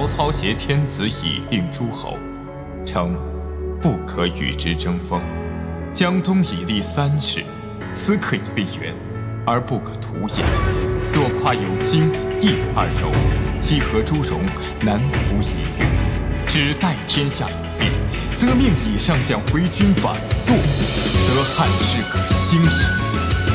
曹操挟天子以令诸侯，称不可与之争锋。江东以立三世，此可以立源，而不可图也。若夸有精义二柔，其和诸戎，南服一越，只待天下有变，则命以上将回军反堕，则汉室可兴矣。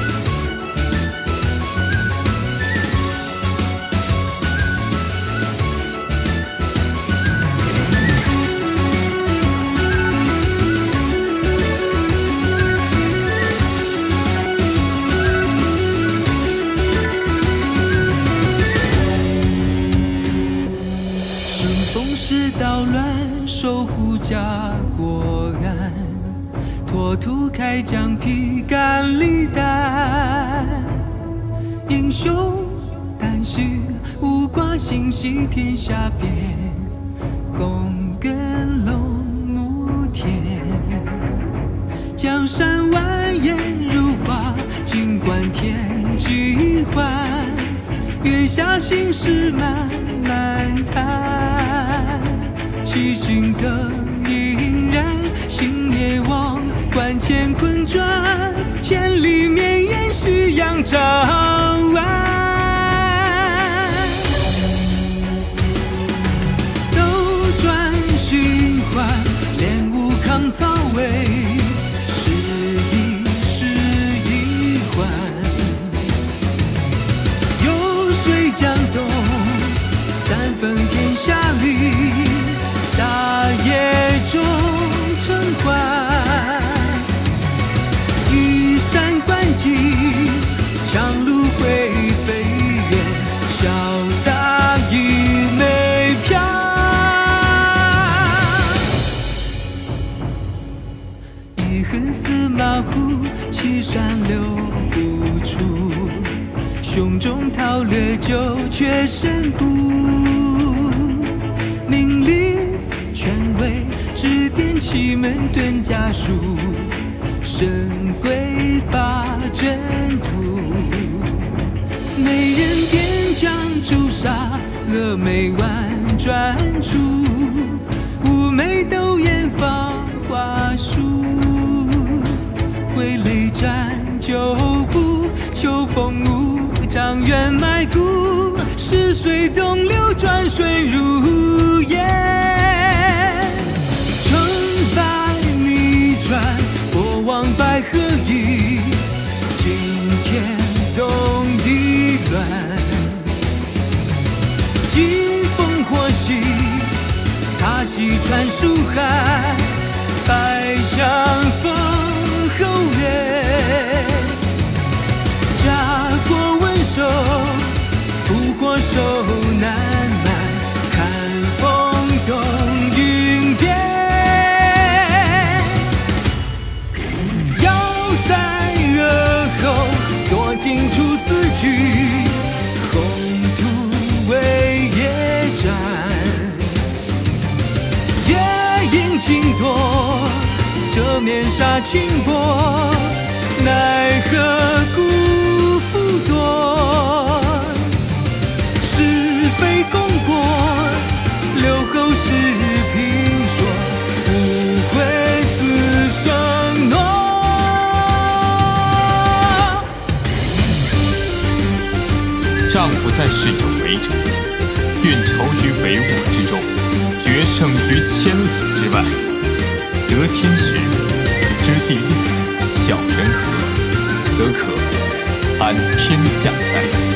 捣乱，守护家国安，拓土开疆，披肝沥胆。英雄胆识，无挂心系天下变，躬耕龙牧田。江山蜿蜒如画，尽管天际换。月下心事漫漫谈。七星灯映然，星夜望，观乾坤转，千里绵延是扬长安。斗转循环，练武抗曹魏，是一环。有水江东，三分天下里。大业中称冠，羽扇纶巾，樯橹灰飞远，潇洒一眉飘。一横司马虎，岐山留不出，胸中韬略就却深固。名利权威，指点奇门遁甲术，神归把阵图。美人边疆诛杀，峨眉婉转出，妩媚斗艳芳华树。挥泪斩旧步，秋风舞，张远埋骨，逝水东流，转瞬如烟。过往白鹤移，惊天动地乱。疾风火息，踏袭传书汉，百相逢后月。家国稳守，复活手难满，看风动云变。尽出四句，宏图为野战。夜饮情多，遮面纱轻薄，奈何辜负多。是非功过，留后世评说，无悔此生诺。 丈夫在世有为者，愿筹于帷幄之中，决胜于千里之外。得天时，知地利，晓人和，则可安天下哉。